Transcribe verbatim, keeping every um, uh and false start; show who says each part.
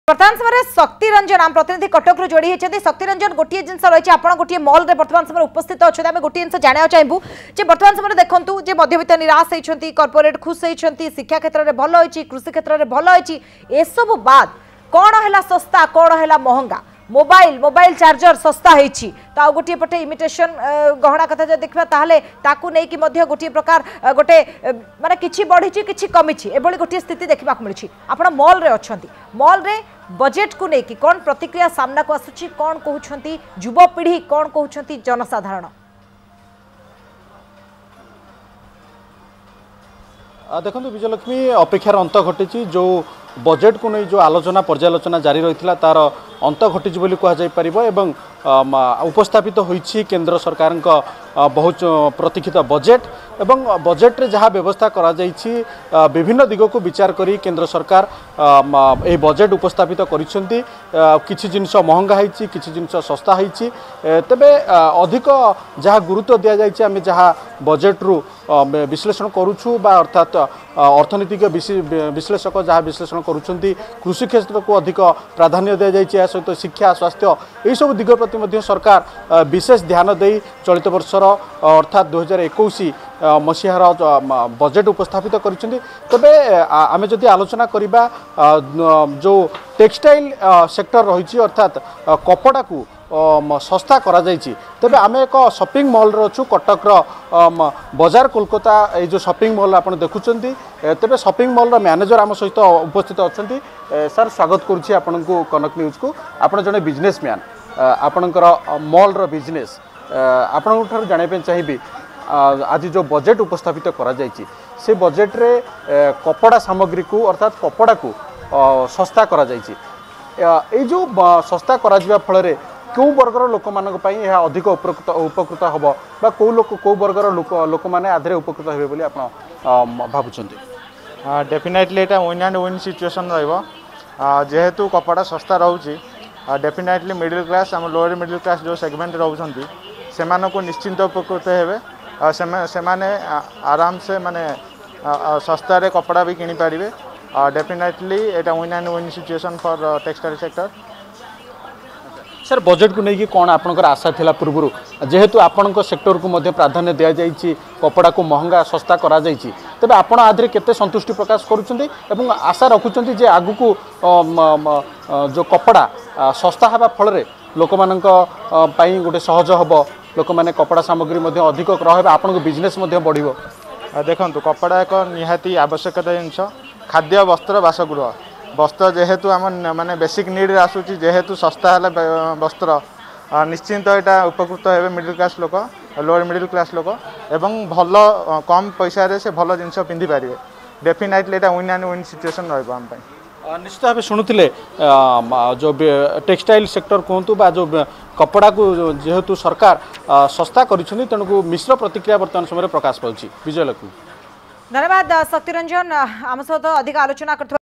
Speaker 1: वर्तमान समय शक्ति रंजन आम प्रतिनिधि कटक रु जोड़ी होती शक्ति रंजन गोटे जिन रही आप गोटे मल में बर्तमान समय उपस्थित अच्छे आम गोटे जिन जाना चाहूँ जे बर्तमान समय देखूँ जे मध्यवित्त निराश होती कॉर्पोरेट खुश होती शिक्षा क्षेत्र में भल होती कृषि क्षेत्र में भल होती एसबू बाद कौन है सस्ता कौन है महंगा मोबाइल मोबाइल चार्जर सस्ता होती तो आउ गोटे पटे इमिटेशन गहना कथा जो देखा ताहले ताकू नहीं कि मध्य गोटे प्रकार गोटे माने किछि बढ़ी किछि कमी एभली गोटे स्थिति देखा मिली आप मॉल रे अच्छी मॉल रे बजेट को लेकिन कौन प्रतिक्रिया सामना को आसुची कौन कहउछंती युवपीढ़ी कौन कहउछंती जनसाधारण
Speaker 2: देखो विजयलक्ष्मी अपेक्षार अंत घटी जो बजेट को नहीं जो आलोचना पर्यालोचना जारी रही तार अंत घटी बोली कहुपर एवं उपस्थापित होइछि केंद्र सरकार बहुत प्रतीक्षित बजेट एवं बजेट रे जहाँ व्यवस्था करा जाइछि विभिन्न दिग को विचार करी केंद्र सरकार ए बजेट उपस्थापित करिसेंती किछि जिनस महंगा होइछि किछि जिनस सस्ता होइछि तबे अधिक जहाँ गुरुत्व दिया जाइछि आमे जहाँ बजेट रु विश्लेषण करूछु बा अर्थात अर्थनीतिक विश्लेषक जहाँ विश्लेषण करुछंती कृषि क्षेत्र को अधिक प्राधान्य दिया जाइछि सहित शिक्षा स्वास्थ्य यही सब दिग प्रति सरकार विशेष ध्यान दे चलित वर्षर अर्थात दुई हजार इक्कीस मसीहार बजेट उपस्थापित करिसेंती तबे आमे जदि आलोचना करिबा जो टेक्सटाइल सेक्टर रही अर्थात कपड़ा को सस्ता करा जाइछि तबे आमे एक शॉपिंग मॉल रे अछु कटक बाजार कोलकाता ये जो शॉपिंग मॉल आपण देखुचंती तबे शॉपिंग मॉल रो मैनेजर आम सहित उपस्थित अछंती सर स्वागत करूछि आपण को कनक न्यूज को आपण जने बिजनेसमैन आपणकर मॉल रो बिजनेस आपण ठार जाने पे चाहिबी आज जो बजेट उपस्थापित करा जाइछि से बजेट रे कपड़ा सामग्री को अर्थात कपड़ा को सस्ता करा जाइछि ए जो सस्ता करा जिबा फल रे क्यों वर्गर लोक मानक पई यह अधिक उपकृत उपकृत हबो बा को लोक को वर्गर लोक लोक माने आधरे उपकृत हेबे बोली आपण भाबुचंती
Speaker 3: डेफिनेटली एटा विन एंड विन सिचुएशन रहइबो जेहेतु कपड़ा सस्ता रहउची डेफिनेटली मिडिल क्लास आम लोअर मिडिल क्लास जो सेगमेंट रहउचंती सेमान को निश्चिंत उपकृत हेबे से माने आराम से माने सस्ता रे कपड़ा भी किनि पारिबे डेफिनेटली एटा win and win situation for textile sector
Speaker 2: sir budget को लेकिन कौन आपनकर आशा थिला पूर्व जेहेतु आपण सेक्टर को मध्य प्राधान्य दिया जाइछि कपड़ा को महंगा सस्ता करा जाइछि तबे आपण आधरे केते संतुष्टि प्रकाश करूछंती एवं आशा रखुछंती जे आगु को जो कपड़ा सस्ता हेबा फल रे लोक मानक पई गोटे सहज हबो लोक माने कपड़ा सामग्री मध्य अधिक रहबे आपण को बिजनेस मध्य बढ़िबो
Speaker 3: देखंतु कपड़ा एक निहाती आवश्यकता जिनस खाद्य वस्त्र बासगृह वस्त्र जेहेतु आम माने बेसिक नीड आसूची जेहेतु सस्ता है वस्त्र निश्चिंत यहाँ उपकृत हे मिडिल क्लास लोक लोअर मिडिल क्लास लोक एवं भल कम पैसा रे से भल जिनस पिंधि पारे डेफिनेटली यहाँ विन एंड विन सिचुएशन रही
Speaker 2: निश्चित भाव शुणुले जो टेक्सटाइल सेक्टर कहतु बा जो कपड़ा को जेहेतु सरकार सस्ता करिसेंती तेणु मिश्र प्रतिक्रिया वर्तमान समय प्रकाश पाउछि विजयलक्ष्मी
Speaker 1: धन्यवाद शक्ति रंजन आम सहित अधिक आलोचना कर